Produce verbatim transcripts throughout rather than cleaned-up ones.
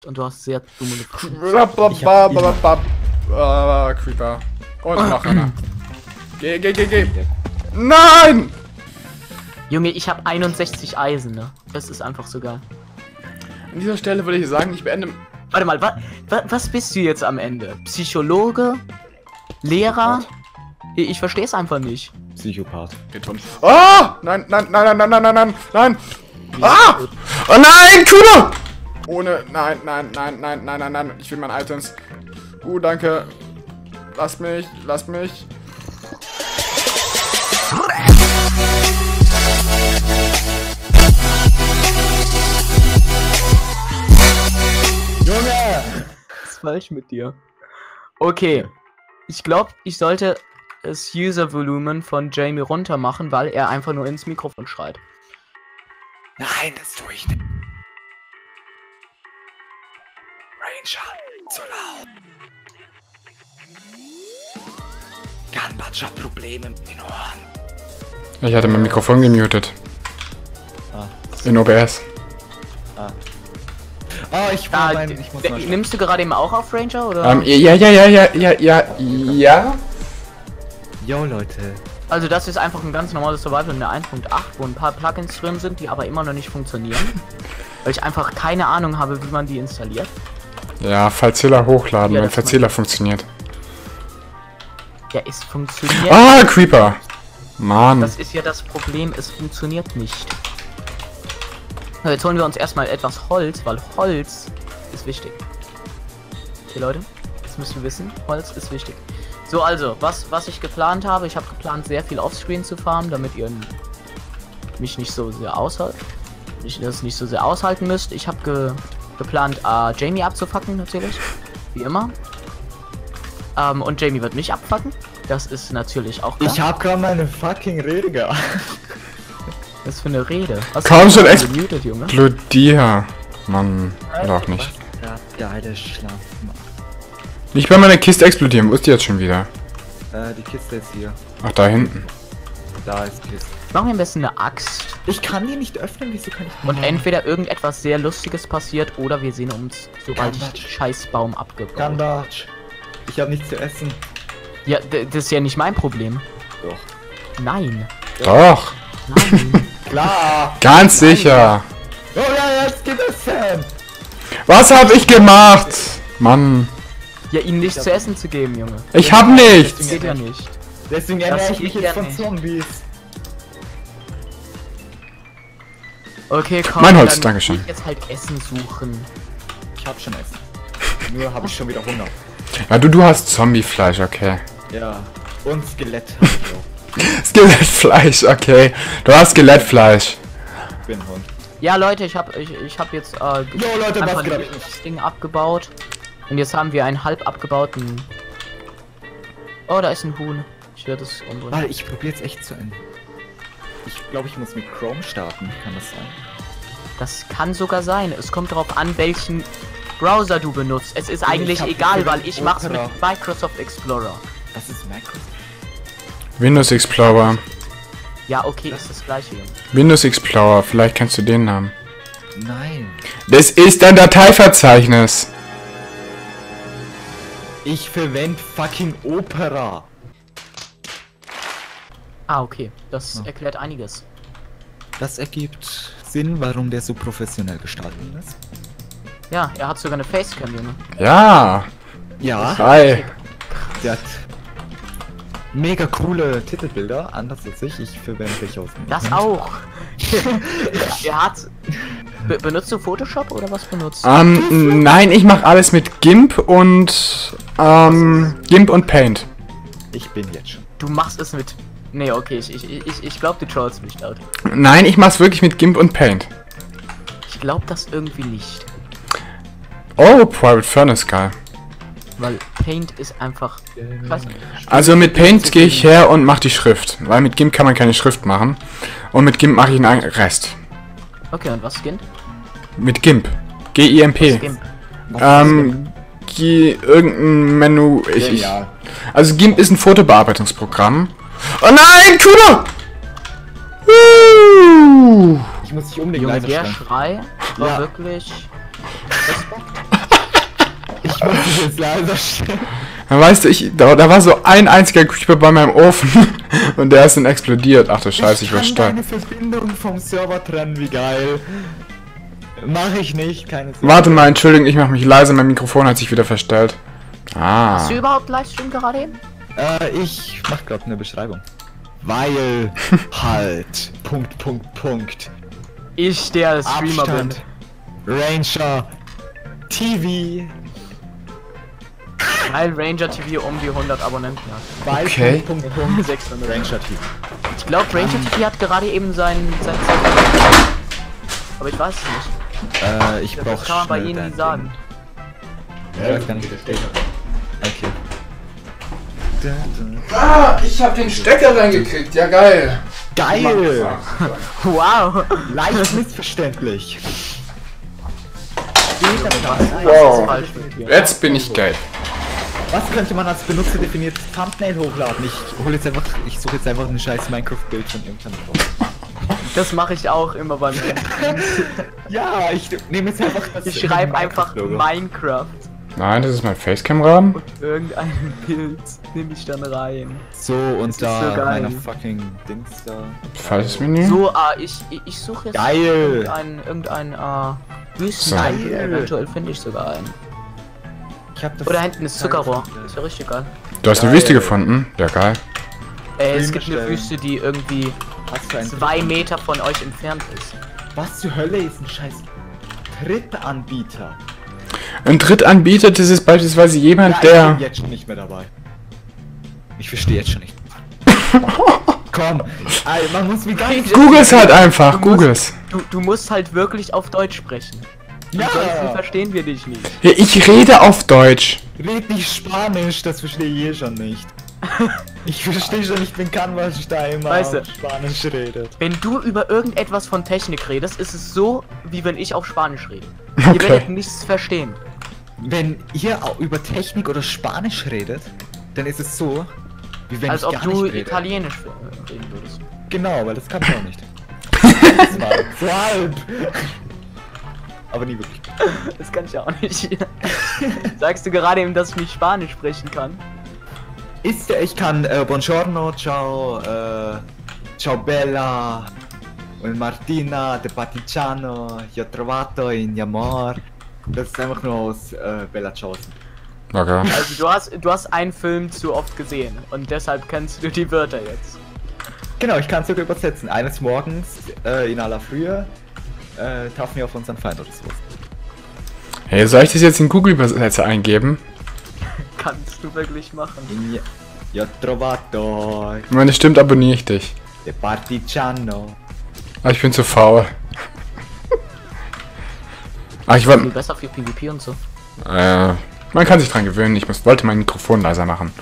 Und du hast sehr dumme Gefallen. Ah, Creeper. Und noch einer. Geh, geh, geh, geh. Nein! Junge, ich habe einundsechzig Eisen, ne? Das ist einfach so geil. An dieser Stelle würde ich sagen, ich beende... Warte mal, wa, wa, was bist du jetzt am Ende? Psychologe? Lehrer? Ich, ich verstehe es einfach nicht. Psychopath. Oh! Nein, nein, nein, nein, nein, nein, nein, nein, nein! Ah! Oh nein, Kuno! Ohne, nein, nein, nein, nein, nein, nein, nein, ich will meine Items. Uh, danke. Lass mich, lass mich. Junge! Was ist falsch mit dir? Okay. Ich glaube, ich sollte das User-Volumen von Jamie runter machen, weil er einfach nur ins Mikrofon schreit. Nein, das tue ich nicht. Ranger, zu laut. Ganbatsch hat Probleme mit den Ohren. Ich hatte mein Mikrofon gemutet. Ah. In O B S. Ah. Oh, ich Ah, war mein, ich muss mal nimmst du gerade eben auch auf Ranger, oder? Ähm, ja, ja, ja, ja, ja, ja, ja. Yo, Leute. Also das ist einfach ein ganz normales Survival in der eins Punkt acht, wo ein paar Plugins drin sind, die aber immer noch nicht funktionieren. Weil ich einfach keine Ahnung habe, wie man die installiert. Ja, Verzähler hochladen, Ja, wenn das Verzähler funktioniert. Ja, es funktioniert. Ah, Creeper! Mann. Das ist ja das Problem, es funktioniert nicht. So, jetzt holen wir uns erstmal etwas Holz, weil Holz ist wichtig. Okay, Leute, das müssen wir wissen. Holz ist wichtig. So, also, was, was ich geplant habe, ich habe geplant, sehr viel Offscreen zu farmen, damit ihr mich nicht so sehr aushalten, nicht, das nicht so sehr aushalten müsst. Ich habe ge, geplant, äh, Jamie abzufacken, natürlich, wie immer. Ähm, und Jamie wird mich abfacken. Das ist natürlich auch klar. Ich hab gerade meine fucking Rede gehabt. Was für eine Rede? Was Kaum schon explodiert, Junge? explodier. Mann, oder auch nicht. Ja, geile Schlaf. Nicht bei meiner Kiste explodieren, wo ist die jetzt schon wieder? Äh, die Kiste ist hier. Ach, da hinten. Da ist die Kiste. Machen wir am besten eine Axt. Ich kann die nicht öffnen, wieso kann ich Und entweder irgendetwas sehr Lustiges passiert oder wir sehen uns, sobald ich den Ganbatsch. Scheißbaum abgebaut. Ganbatsch. Ich habe nichts zu essen. Ja, d- das ist ja nicht mein Problem. Doch. Nein. Doch. Nein. Klar. Ganz sicher. Oh ja, jetzt geht es Sam. Was hab ich gemacht? Mann. Ja, ihnen nichts zu essen zu geben, Junge. Ich hab nichts. Das geht ja nicht. Deswegen Das ernähre ich geht mich ja jetzt von nicht. Zombies. Okay, komm. Mein Holz, dann Dankeschön. geh ich jetzt halt Essen suchen. Ich hab schon Essen. Nur habe ich schon wieder Hunger. Ja, du, du hast Zombiefleisch, okay. Ja. Und Skelett hab ich auch. Skelettfleisch, okay. Du hast Skelettfleisch. Ich bin Hund. Ja, Leute, ich hab, ich, ich hab jetzt, äh, Jo, Leute, einfach was geht ab? das Ding abgebaut. Und jetzt haben wir einen halb abgebauten... Oh, da ist ein Huhn. Ich werde es umbringen. Warte, ich probiere jetzt echt zu Ende. Ich glaube, ich muss mit Chrome starten. Kann das sein? Das kann sogar sein. Es kommt darauf an, welchen Browser du benutzt. Es ist Ich eigentlich hab egal, gesehen, weil ich mach's mit Opera. Microsoft Explorer. Was ist Microsoft? Windows Explorer. Ja, okay, ist das gleiche. Junge. Windows Explorer, vielleicht kennst du den Namen. Nein. Das ist ein Dateiverzeichnis. Ich verwende fucking Opera. Ah, okay. Das Ja. erklärt einiges. Das ergibt Sinn, warum der so professionell gestaltet ist. Ja, er hat sogar eine Facecam, Junge. Ja. Ja. Hi. Der hat mega coole Titelbilder, anders als ich. Ich verwende durchaus nicht. Das auch. Er hat... Be benutzt du Photoshop oder was benutzt? Ähm, nein, ich mache alles mit GIMP und ähm, GIMP und Paint. Ich bin jetzt schon. Du machst es mit... Nee, okay, ich, ich, ich, ich glaube, du trollst mich laut. Nein, ich mach's wirklich mit GIMP und Paint. Ich glaube das irgendwie nicht. Oh, Private Furnace, geil. Weil Paint ist einfach... Ich weiß nicht. Also mit Paint gehe ich her und mache die Schrift, weil mit GIMP kann man keine Schrift machen. Und mit GIMP mache ich einen Rest. Okay, und was skinnt? Mit GIMP. G I M P. Gimp. Ähm, G irgendein Menü. Ich, ich, Genial. also GIMP ist ein Fotobearbeitungsprogramm. Oh nein, Kuno! Uh! Ich muss dich unbedingt Junge, leise der stellen. Schrei war Ja. wirklich... Respekt. Ich muss dich jetzt leiser stellen. Dann weißt du, ich, da, da war so ein einziger Creeper bei meinem Ofen und der ist dann explodiert. Ach du Scheiße, ich war Ich stark. kann deine Verbindung vom Server trennen, wie geil. Mach ich nicht, keine Sorge. Warte mal, Entschuldigung, ich mach mich leise, mein Mikrofon hat sich wieder verstellt. Ah. Hast du überhaupt Livestream gerade eben? Äh, ich mach grad eine Beschreibung. Weil halt. Punkt, Punkt, Punkt. Ich, der Streamer Abstand. Ranger. T V. bin. Weil Ranger T V um die hundert Abonnenten hat. Weil Okay. Punkt, Punkt, Punkt. sechshundert. Ranger T V. Ich glaube, Ranger T V hat gerade eben sein, sein Zeit. Aber ich weiß es nicht. Äh, ich Das brauch kann man bei schnell Ihnen dein nie sagen. Ding. Ich weiß gar nicht, wie das steht. Okay. Ah, ich hab den Stecker reingekriegt, ja geil. Geil! Wow! Leicht missverständlich. Wow. Falsch mit dir. Jetzt bin ich geil. Was könnte man als benutzerdefiniertes Thumbnail hochladen? Ich hole jetzt einfach, ich suche jetzt einfach ein scheiß Minecraft-Bild von irgendeinem raus. Das mache ich auch immer beim Ja, ich nehme jetzt einfach das. Ich schreibe einfach Minecraft-Logo. Minecraft Nein, das ist mein Facecam-Rahmen. und irgendein Bild nehme ich dann rein. So, und ist da so geil. meiner fucking Dings da. Falsches Menü. So, ah, ich, ich, ich suche jetzt Geil. irgendein, irgendein ah, Wüstenei. Geil. Eventuell finde ich sogar einen. Ich hab das. Oder hinten ist Zuckerrohr. Das ist ja richtig geil. Du hast eine Geil. Wüste gefunden? Ja, geil. Äh, es Stream gibt eine bestellen. Wüste, die irgendwie Was für ein zwei Meter von euch entfernt ist. Was zur Hölle ist ein scheiß Drittanbieter? Ein Drittanbieter, das ist beispielsweise jemand, Ja, ich der... bin jetzt schon nicht mehr dabei. Ich verstehe jetzt schon nicht. Komm, Alter, man muss wie geil. Googles halt einfach, Du musst- Googles. Du, du musst halt wirklich auf Deutsch sprechen. Ja, Ansonsten verstehen wir dich nicht. Ja, ich rede auf Deutsch. red nicht Spanisch, das verstehe ich eh schon nicht. Ich verstehe schon nicht, wenn Canvas da immer Weißt du- auf Spanisch redet. Wenn du über irgendetwas von Technik redest, ist es so, wie wenn ich auf Spanisch rede. Ihr Okay. werdet nichts verstehen. Wenn ihr auch über Technik oder Spanisch redet, dann ist es so, wie wenn Als ich ob gar du nicht rede. Italienisch äh, reden würdest. Genau, weil das kann ich auch nicht. Das war so halb. Aber nie wirklich. Das kann ich auch nicht. Sagst du gerade eben, dass ich nicht Spanisch sprechen kann? Ist ja, ich kann äh, Buongiorno, ciao, äh, ciao Bella, und Martina, de Partigiano, io trovato in amor. Das ist einfach nur aus äh, Bella Chosen. Okay. Also du hast du hast einen Film zu oft gesehen und deshalb kennst du die Wörter jetzt. Genau, ich kann es sogar übersetzen. Eines Morgens, äh, in aller Frühe, äh, taufen wir auf unseren Feind oder sowas. Hey, soll ich das jetzt in Google-Übersetzer eingeben? Kannst du wirklich machen. In io trovato, Wenn das stimmt, abonniere ich dich. de Partigiano. Aber ich bin zu faul. Ah, ich Viel wollte... besser für PvP und so. Äh, man kann sich dran gewöhnen. Ich muss, wollte mein Mikrofon leiser machen.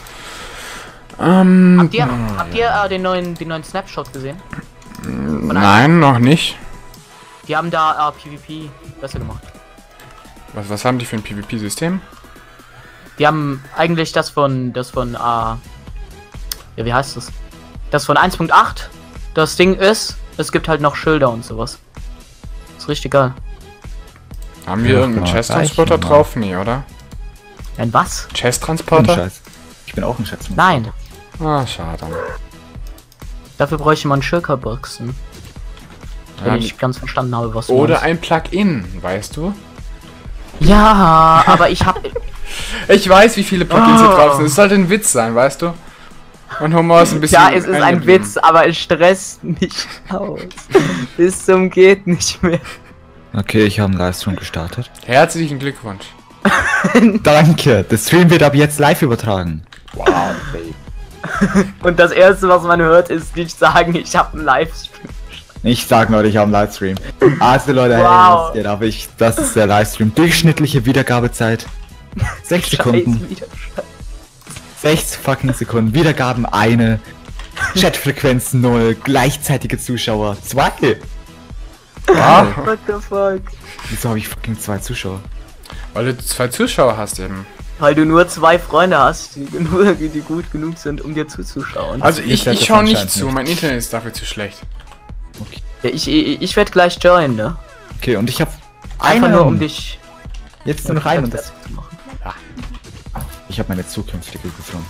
Ähm, Habt ihr, habt ihr äh, den neuen den neuen Snapshot gesehen? nein, noch nicht. Die haben da äh, PvP besser gemacht. Was, was haben die für ein PvP-System? Die haben eigentlich das von das von äh, ja, wie heißt das? Das von eins Punkt acht. Das Ding ist, es gibt halt noch Schilder und sowas. Ist richtig geil. Haben wir Ja, irgendeinen genau, Chest-Transporter reichen, drauf? Nee, oder? Ein was? Chest-Transporter? Scheiß. Ich bin auch ein Schätzmann. Nein. Ah, schade. Dafür bräuchte man Shulker-Boxen. Wenn Ja, ich ganz verstanden habe, was du oder meinst. ein Plugin, weißt du? Ja, aber ich hab. Ich weiß, wie viele Plugins hier Oh. drauf sind. Es sollte ein Witz sein, weißt du? Und Humor ist ein bisschen... Ja, es ist ein eingeblieben. Witz, aber es stresst mich aus. Bis zum geht nicht mehr. Okay, ich habe einen Livestream gestartet. Herzlichen Glückwunsch. Danke, der Stream wird ab jetzt live übertragen. Wow, baby. Und das erste, was man hört, ist nicht sagen, ich habe einen Livestream. Ich sag Leute, ich habe einen Livestream. Also Leute, hey, Wow. was geht ab? Ich, das ist der Livestream. Durchschnittliche Wiedergabezeit sechs Sekunden. Scheiß Widerstand. sechs fucking Sekunden. Wiedergaben eine. Chatfrequenz null. Gleichzeitige Zuschauer zwei. Ah, What the fuck? Wieso habe ich fucking zwei Zuschauer? weil du zwei Zuschauer hast eben. Weil du nur zwei Freunde hast, die, genug, die gut genug sind, um dir zuzuschauen. Also Ihr ich, seid ich das schaue nicht anscheinend zu, nicht. mein Internet ist dafür zu schlecht. Okay, Ja, ich ich, ich werde gleich joinen, ne? okay und ich habe Einfach einen. nur um dich Jetzt nur noch einen und das. zu machen. Ich habe meine zukünftige gefunden.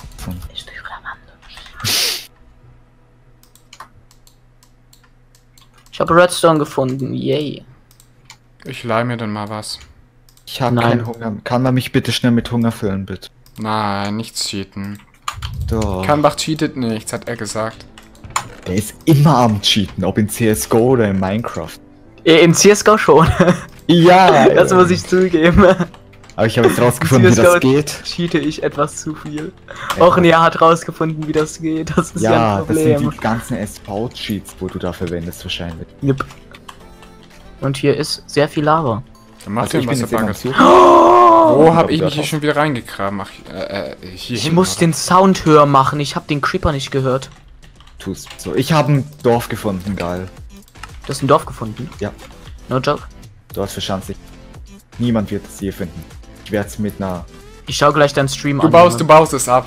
Ich habe Redstone gefunden, yay. Ich leih mir dann mal was. Ich habe Nein. keinen Hunger. Kann man mich bitte schnell mit Hunger füllen, bitte? Nein, nichts cheaten. Doch. Kambach cheatet nichts, hat er gesagt. Der ist immer am Cheaten, ob in C S G O oder in Minecraft. Äh, In C S G O schon. Ja! Das muss ich zugeben. Aber ich habe jetzt rausgefunden, wie C S G O das geht. Cheate ich etwas zu viel. Auch Nia hat rausgefunden, wie das geht. Das ist ja, Ja, ein das sind Problem. die ganzen S V-Cheats, wo du da verwendest wahrscheinlich. Yep. Und hier ist sehr viel Lava. Dann mach Also den ich bin jetzt eben am Wasserbucket. Suchen. Wo hab Aber ich da mich hier drauf. schon wieder reingegraben? Ach, äh, äh, hier Ich hinten, muss oder? den Sound höher machen. Ich habe den Creeper nicht gehört. Tust so. Ich habe ein Dorf gefunden, geil. Du hast ein Dorf gefunden? Ja. No joke. Dort verschanzt sich. Niemand wird es je finden. Ich werde es mit einer. Ich schau gleich deinen Stream Du an. baust, du Junge. baust es ab.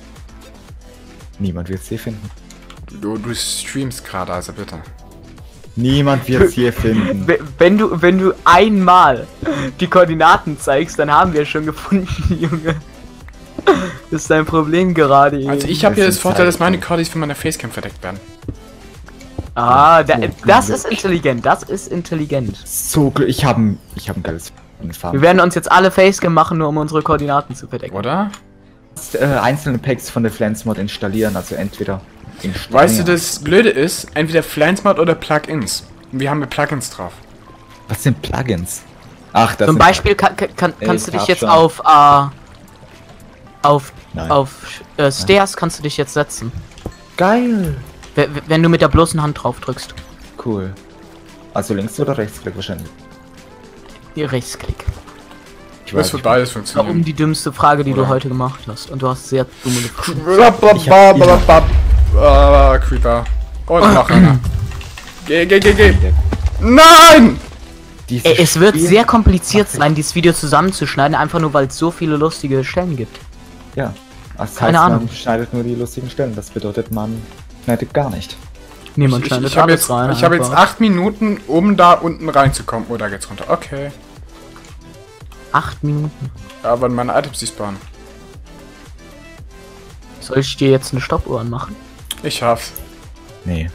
Niemand wird es je finden. Du, du streamst gerade, also bitte. Niemand wird es je finden. W- Wenn du, wenn du einmal die Koordinaten zeigst, dann haben wir schon gefunden, Junge. Das ist dein Problem gerade. Junge. Also ich habe hier Das das sind Vorteil, dass meine Zeitpunkte. Cordis von meiner Facecam verdeckt werden. Ah, da, So das Glück. ist intelligent. Das ist intelligent. So, gl- ich habe ein, ich habe ein geiles Farm. Wir werden uns jetzt alle Facecam machen, nur um unsere Koordinaten zu verdecken. Oder? äh, einzelne Packs von der Pflanzmod installieren, also entweder in Weißt du, Stein- das Blöde ist, entweder Pflanzmod oder Plugins. Und wir haben mit Plugins drauf. Was sind Plugins? Ach, das Zum sind- Beispiel kann, kann, kann, kannst du Ich dich hab jetzt schon. auf äh, auf Nein. auf äh, Stairs kannst du dich jetzt setzen, Geil. w- w- wenn du mit der bloßen Hand drauf drückst. Cool. Also links oder rechtsklick wahrscheinlich. Die Rechtsklick. Ich Das wird beides Warum funktionieren. die dümmste Frage, die Oder? du heute gemacht hast? Und du hast sehr dumme gefragt. Blablabla. Ah, Creeper. Und noch einer. Geh, geh, geh, geh. Nein! Diese Ey, es wird Spiel- sehr kompliziert sein, dieses Video zusammenzuschneiden, einfach nur weil es so viele lustige Stellen gibt. Ja. Das Keine heißt, Ahnung. man schneidet nur die lustigen Stellen. Das bedeutet, man schneidet gar nicht. Niemand Ich, schneidet ich habe alles jetzt, rein. ich hab jetzt einfach. acht Minuten, um da unten reinzukommen. Oh, da geht's runter. Okay. acht Minuten. Aber meine Items, die spawnen. Soll ich dir jetzt eine Stoppuhr anmachen? Ich schaff's. Nee.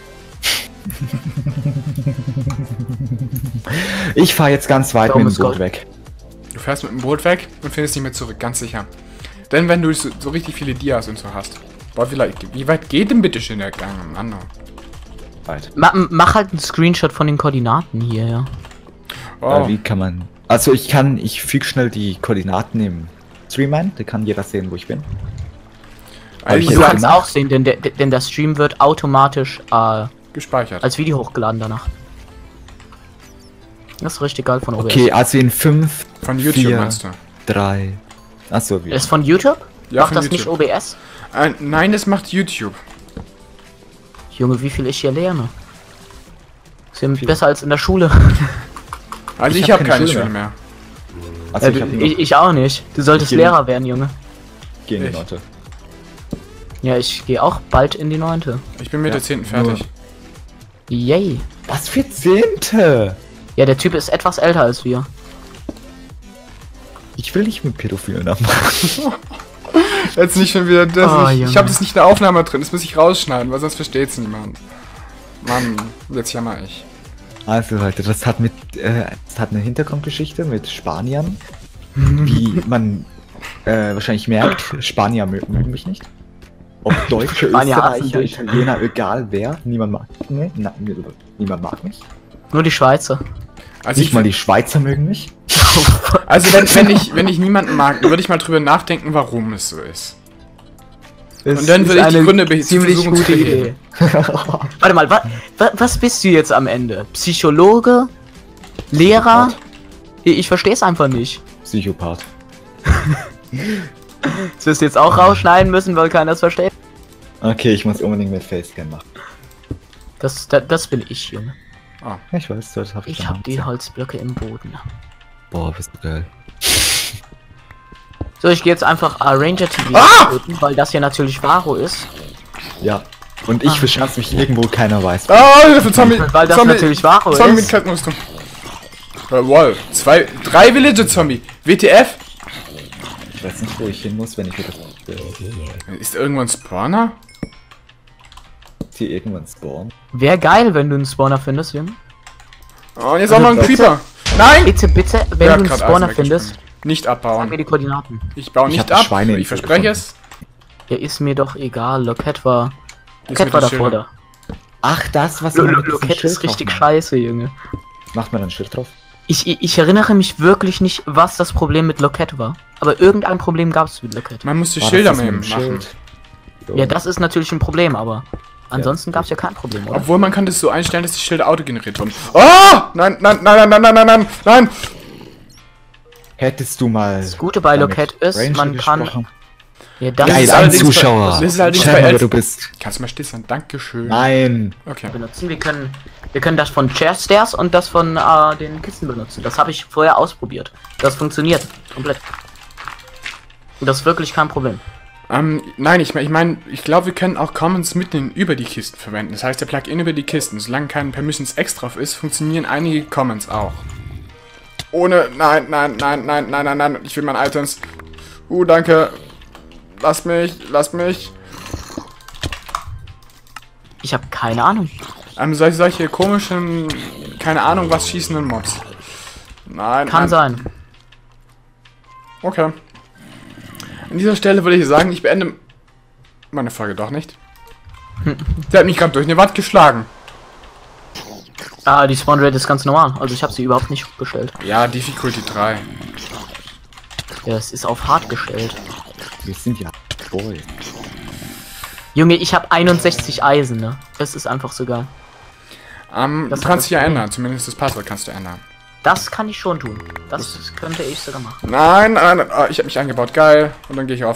Ich fahre jetzt ganz weit Warum mit ist dem Boot Gold? weg. Du fährst mit dem Boot weg und findest nicht mehr zurück, ganz sicher. Denn wenn du so, so richtig viele Dias und so hast. Boah, wie, weit- wie weit geht denn bitte schön der Gang? Mann, Weit. Ma mach halt einen Screenshot von den Koordinaten hier, ja. oh. Äh, wie kann man... Also ich kann... Ich füge schnell die Koordinaten im Stream ein. Da kann jeder sehen, wo ich bin. Also ich Du jetzt sag, kannst gemacht? auch sehen, denn der, denn der Stream wird automatisch äh, gespeichert. als Video hochgeladen danach. Das ist richtig geil von O B S. Okay, also in fünf, Von YouTube vier, meinst du? drei... Achso, wie... Ist von YouTube? Ja, Macht von das YouTube. nicht O B S? Äh, nein, das macht YouTube. Junge, wie viel ich hier lerne. Ist ja Viel. besser als in der Schule. Also Ich ich, hab habe keine keine Schule Schule mehr. mehr. Also Äh, ich, hab du, nur ich, ich auch nicht. Du solltest Ich geh- Lehrer werden, Junge. gehen die ich. Leute. Ja, ich gehe auch bald in die neunte. Ich bin mit Ja, der zehnten fertig. Yay. Was für Zehnte? Ja, der Typ ist etwas älter als wir. Ich will nicht mit Pädophilen abmachen. Jetzt nicht schon wieder das. Oh, ich Junge. ich habe das nicht in der Aufnahme drin. Das muss ich rausschneiden, weil sonst versteht's niemand. Mann, jetzt jammer ich. Also Leute, das hat mit, äh, das hat eine Hintergrundgeschichte mit Spaniern. Wie man äh, wahrscheinlich merkt, Spanier mö mögen mich nicht. Ob Deutsche, Spanier hassen Österreicher, dich. Italiener, egal wer, niemand mag mich. Na, niemand mag mich. Nur die Schweizer. Also, Nicht ich, mal die Schweizer mögen mich. also wenn, wenn, ich, wenn ich niemanden mag, würde ich mal drüber nachdenken, warum es so ist. Und dann würde ich die Gründe be- ziemlich versuchen zu gute Idee. Warte mal, wa, wa, was bist du jetzt am Ende? Psychologe? Lehrer? Ich, ich verstehe es einfach nicht. Psychopath. Das wirst du jetzt auch rausschneiden müssen, weil keiner es versteht. Okay, ich muss unbedingt mit Facecam machen. Das, das, das bin ich, Junge. Ah, Ich weiß, das hab ich Ich dann hab die Holzblöcke im Boden. Boah, bist du geil. So, ich gehe jetzt einfach äh, Ranger T V Ah! töten, weil das hier natürlich Varo ist. Ja. Und ich Ah. verschanze mich irgendwo, keiner weiß. ah das ist Zombie. Weil das Zombie, natürlich Varo Zombie mit ist. Kettenrüstung. Äh, wow. Zwei, drei Villager Zombie. W T F? Ich weiß nicht, wo ich hin muss, wenn ich wieder... Ist irgendwo ein Spawner? Die irgendwann spawnen. Wäre geil, wenn du einen Spawner findest, Junge. Oh, und jetzt auch noch ein Creeper. Nein! Bitte, bitte, wenn Wer du hat einen grad Spawner Eisen findest, weggesprungen? Nicht sag mir abbauen. die Koordinaten. Ich baue Ich nicht hab ab. Schweine Ich verspreche gefunden. es. Der ist mir doch egal. Loket war. Ist Loket mit war den davor Schildern. da. Ach, das, was Lo- man Lo- mit diesem Loket Schild ist richtig drauf scheiße, Junge. macht. Macht man dann ein Schild drauf? Ich, ich, ich erinnere mich wirklich nicht, was das Problem mit Loket war. Aber irgendein Problem gab es mit Loket. Man muss die War das Schilder das mit nehmen dem machen. Schild? So. Ja, das ist natürlich ein Problem, aber ansonsten gab es ja kein Problem, oder? Obwohl man kann das so einstellen, dass die Schilder autogeneriert wurden. Oh! Nein, nein, nein, nein, nein, nein, nein, nein, nein! Hättest du mal... Das Gute bei damit Loket ist, Ranger man kann. gesprochen? Ja, das Geil, Geil, ist ein allerdings bei- Zuschauer. das ist allerdings Schreib bei mal, wer Ed- du bist. Kannst du mal still sein? Dankeschön. Nein. Okay. benutzen. Wir können, wir können das von Chairstairs und das von äh, den Kisten benutzen. Das habe ich vorher ausprobiert. Das funktioniert komplett. Und das ist wirklich kein Problem. Ähm, nein, ich meine, ich, mein, ich glaube, wir können auch Commons mitten über die Kisten verwenden. Das heißt, der Plugin über die Kisten, solange kein Permissions extra drauf ist, funktionieren einige Commons auch. Ohne, nein, nein, nein, nein, nein, nein, nein, ich will meine Items. Uh, danke. Lass mich, lass mich. Ich habe keine Ahnung. Ähm, solche, solche komischen, keine Ahnung, was schießenden Mobs. Nein, Kann nein. sein. Okay. An dieser Stelle würde ich sagen, ich beende meine Folge doch nicht. Der hat mich gerade durch eine Wand geschlagen. Ah, die Spawn Rate ist ganz normal. Also ich habe sie überhaupt nicht gestellt. Ja, Difficulty drei. Ja, es ist auf hart gestellt. Wir sind ja... Boy. Junge, ich habe einundsechzig Eisen, ne? Das ist einfach so geil. Ähm, Das du kannst hat dich ja das ändern, zumindest das Passwort kannst du ändern. Das kann ich schon tun. Das könnte ich sogar machen. Nein, nein, nein, oh, ich habe mich eingebaut, geil. Und dann gehe ich auf.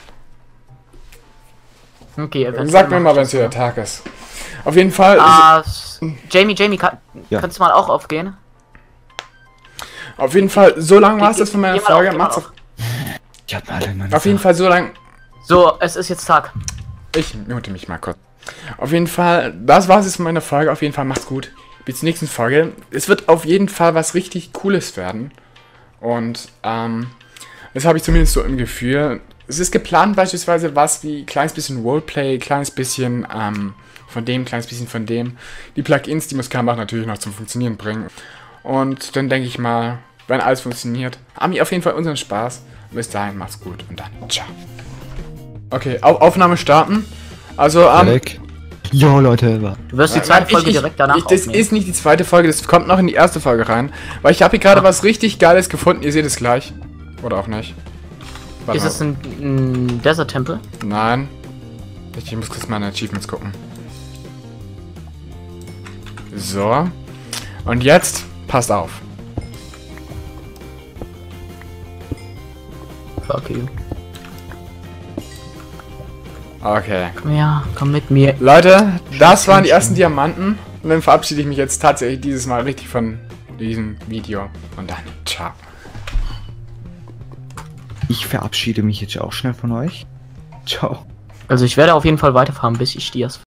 Okay, eventuell Sag mir mach mal, ich wenn das es wieder so. Tag ist. Auf jeden Fall, Ah, s- Jamie, Jamie, kann, Ja. kannst du mal auch aufgehen? auf jeden Fall, so lang war es Geh- das von geh meiner mal auf, Folge. geh mal Macht's auf. auf, Ich hab alle meine auf jeden Fall so lang. So, es ist jetzt Tag. Ich mute mich mal kurz. Auf jeden Fall, das war's jetzt von meiner Folge. Auf jeden Fall, macht's gut. Bis zur nächsten Folge. Es wird auf jeden Fall was richtig Cooles werden. Und, ähm, das habe ich zumindest so im Gefühl. Es ist geplant beispielsweise was wie kleines bisschen Roleplay, kleines bisschen, ähm, von dem, kleines bisschen von dem. Die Plugins, die muss Kambach natürlich noch zum Funktionieren bringen. Und dann denke ich mal, wenn alles funktioniert, haben wir auf jeden Fall unseren Spaß. Bis dahin, macht's gut und dann, ciao. Okay, Au- Aufnahme starten. Also, ähm, Weg. Jo, Leute. Du wirst die Nein, zweite ich- Folge ich, direkt danach ich, Das aufnehmen. ist nicht die zweite Folge, das kommt noch in die erste Folge rein. Weil ich habe hier gerade was richtig Geiles gefunden. Ihr seht es gleich. Oder auch nicht. Warte Ist mal. es ein, ein Desert-Tempel? Nein. Ich muss kurz meine Achievements gucken. So. Und jetzt, passt auf. Fuck you. Okay. Komm her, komm mit mir. Leute, das waren die ersten Diamanten. Und dann verabschiede ich mich jetzt tatsächlich dieses Mal richtig von diesem Video. Und dann, ciao. Ich verabschiede mich jetzt auch schnell von euch. Ciao. Also ich werde auf jeden Fall weiterfahren, bis ich Dias